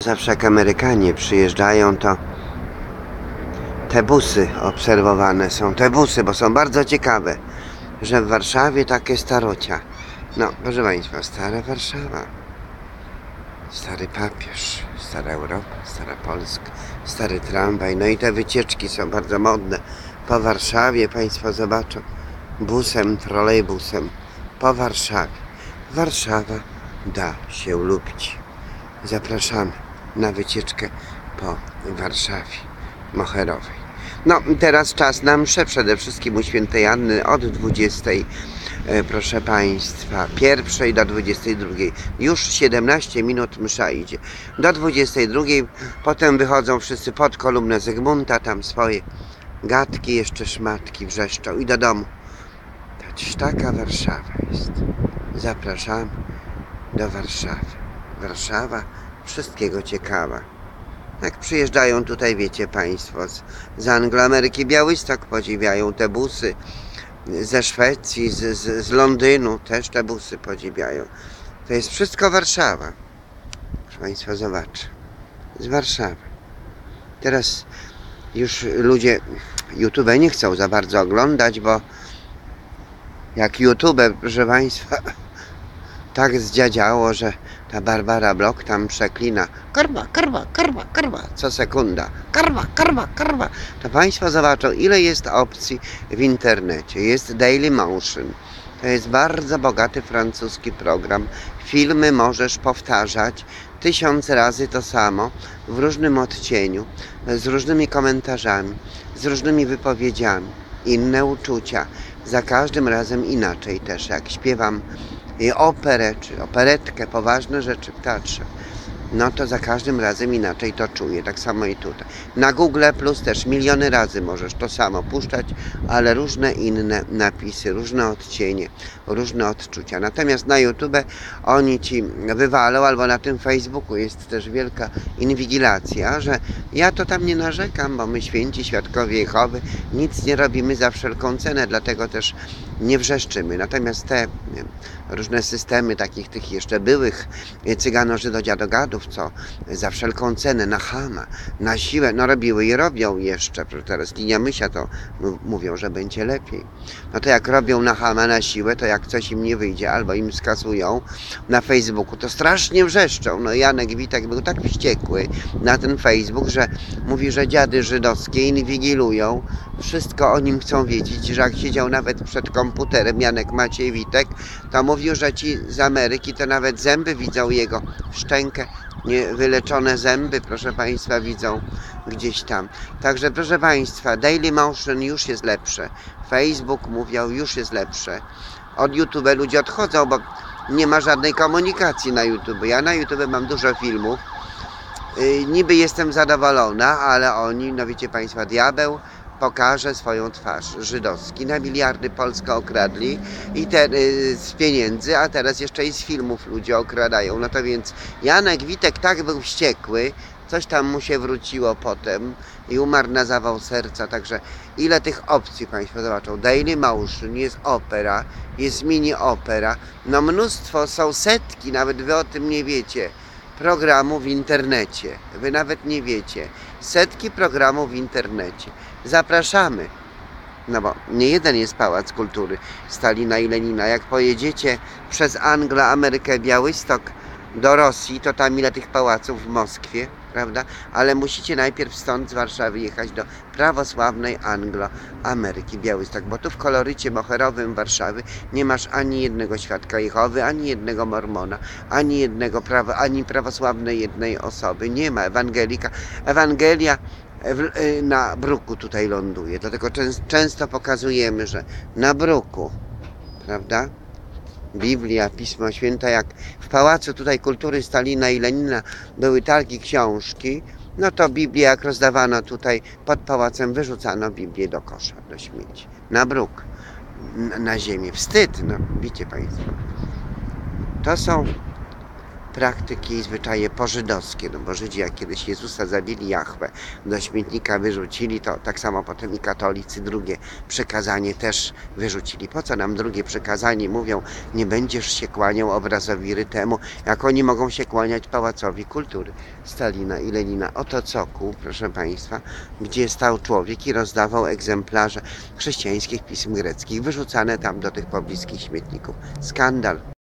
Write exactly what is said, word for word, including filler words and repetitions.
Zawsze jak Amerykanie przyjeżdżają, to te busy obserwowane są. Te busy, bo są bardzo ciekawe, że w Warszawie takie starocia. No, proszę Państwa, stara Warszawa. Stary papież, stara Europa, stara Polska, stary tramwaj. No i te wycieczki są bardzo modne. Po Warszawie Państwo zobaczą. Busem, trolejbusem. Po Warszawie. Warszawa da się lubić. Zapraszamy na wycieczkę po Warszawie Moherowej. No, teraz czas na mszę, przede wszystkim u Świętej Anny od dwudziestej, proszę Państwa, pierwszej do dwudziestej drugiej. Już siedemnaście minut msza idzie. Do dwudziestej drugiej, potem wychodzą wszyscy pod kolumnę Zygmunta, tam swoje gadki, jeszcze szmatki wrzeszczą i do domu. Taka Warszawa jest. Zapraszamy do Warszawy. Warszawa wszystkiego ciekawa. Jak przyjeżdżają tutaj, wiecie Państwo, z, z Angloameryki, Białystok, podziwiają te busy, ze Szwecji, z, z, z Londynu też te busy podziwiają. To jest wszystko Warszawa. Proszę Państwa, zobaczę. Z Warszawy. Teraz już ludzie YouTube nie chcą za bardzo oglądać, bo jak YouTube, proszę Państwa, tak zdziadziało, że ta Barbara Bloch tam przeklina karwa, karwa, karwa, karwa, co sekunda, karwa, karwa, karwa. To Państwo zobaczą, ile jest opcji w internecie. Jest Daily Motion. To jest bardzo bogaty francuski program. Filmy możesz powtarzać tysiąc razy to samo, w różnym odcieniu, z różnymi komentarzami, z różnymi wypowiedziami. Inne uczucia. Za każdym razem inaczej też, jak śpiewam operę, czy operetkę, poważne rzeczy w teatrze, no to za każdym razem inaczej to czuję, tak samo i tutaj. Na Google Plus też miliony razy możesz to samo puszczać, ale różne inne napisy, różne odcienie, różne odczucia. Natomiast na YouTube oni ci wywalą, albo na tym Facebooku jest też wielka inwigilacja, że ja to tam nie narzekam, bo my święci świadkowie Jehowy nic nie robimy za wszelką cenę, dlatego też nie wrzeszczymy. Natomiast te różne systemy takich tych jeszcze byłych cygano-żydo-dziadogadów, co za wszelką cenę, na chama, na siłę, no robiły i robią jeszcze. Teraz linia mysia to mówią, że będzie lepiej. No to jak robią na chama, na siłę, to jak coś im nie wyjdzie, albo im skasują na Facebooku, to strasznie wrzeszczą. No Janek Witek był tak wściekły na ten Facebook, że mówi, że dziady żydowskie inwigilują, wszystko o nim chcą wiedzieć, że jak siedział nawet przed komputerem Janek Maciej Witek, to mówił, że ci z Ameryki to nawet zęby widzą jego, szczękę, wyleczone zęby, proszę Państwa, widzą gdzieś tam. Także proszę Państwa, Daily Motion już jest lepsze. Facebook, mówią, już jest lepsze. Od YouTube ludzie odchodzą, bo nie ma żadnej komunikacji na YouTube. Ja na YouTube mam dużo filmów. Yy, niby jestem zadowolona, ale oni, no wiecie Państwo, diabeł pokaże swoją twarz. Żydowski na miliardy Polskę okradli i te, y, z pieniędzy, a teraz jeszcze i z filmów ludzie okradają. No to więc Janek Witek tak był wściekły, coś tam mu się wróciło potem i umarł na zawał serca. Także ile tych opcji Państwo zobaczą. Daily Motion, jest opera, jest mini opera. No mnóstwo, są setki, nawet wy o tym nie wiecie, programów w internecie. Wy nawet nie wiecie. Setki programów w internecie. Zapraszamy. No bo nie jeden jest Pałac Kultury Stalina i Lenina. Jak pojedziecie przez Anglię, Amerykę, Białystok do Rosji, to tam ile tych pałaców w Moskwie, prawda? Ale musicie najpierw stąd z Warszawy jechać do prawosławnej Anglo-Ameryki, Białystok, bo tu w kolorycie moherowym Warszawy nie masz ani jednego świadka Jehowy, ani jednego mormona, ani jednego prawa, ani prawosławnej jednej osoby. Nie ma ewangelika. Ewangelia na bruku tutaj ląduje, dlatego często pokazujemy, że na bruku, prawda? Biblia, Pismo Święte, jak w Pałacu tutaj Kultury Stalina i Lenina były targi książki, no to Biblię jak rozdawano tutaj pod pałacem, wyrzucano Biblię do kosza, do śmieci, na bruk, na ziemię. Wstyd, no wiecie Państwo. To są praktyki i zwyczaje pożydowskie, no bo Żydzi jak kiedyś Jezusa zabili, Jahwe, do śmietnika wyrzucili, to tak samo potem i katolicy drugie przykazanie też wyrzucili. Po co nam drugie przykazanie? Mówią, nie będziesz się kłaniał obrazowi rytemu, jak oni mogą się kłaniać Pałacowi Kultury Stalina i Lenina. Oto cokół, proszę Państwa, gdzie stał człowiek i rozdawał egzemplarze chrześcijańskich pism greckich, wyrzucane tam do tych pobliskich śmietników. Skandal.